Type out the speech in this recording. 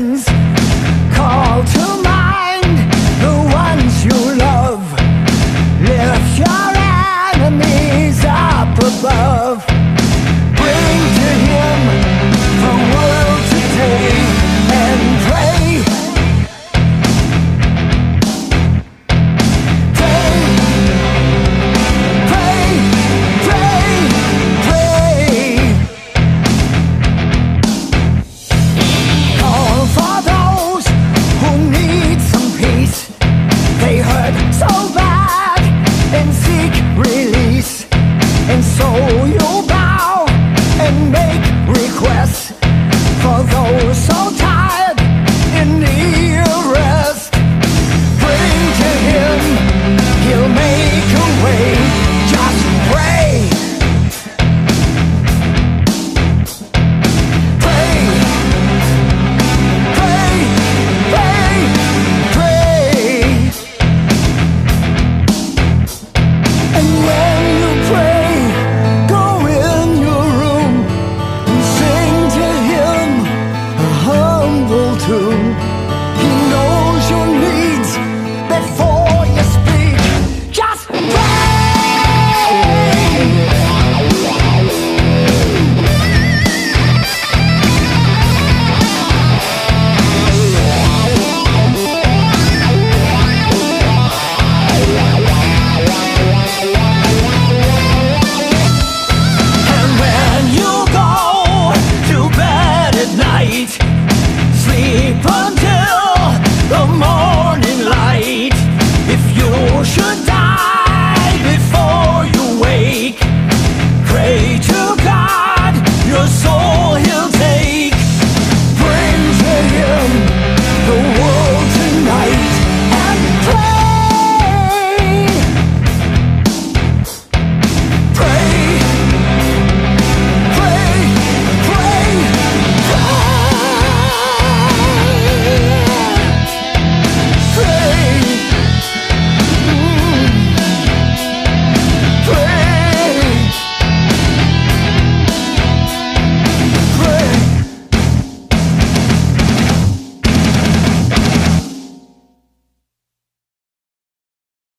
sins. Call to mind the ones you love. Lift your enemies up above. Bring to him the world today and pray. Pray, pray, pray, pray. Call for those who need some peace. They hurt so bad and seek release. And so you bow and make requests for those so tired in need of rest. Bring to him, he'll make a way. Just pray. Pray, pray, pray, pray. And when you pray, go in your room and sing to him a humble tune.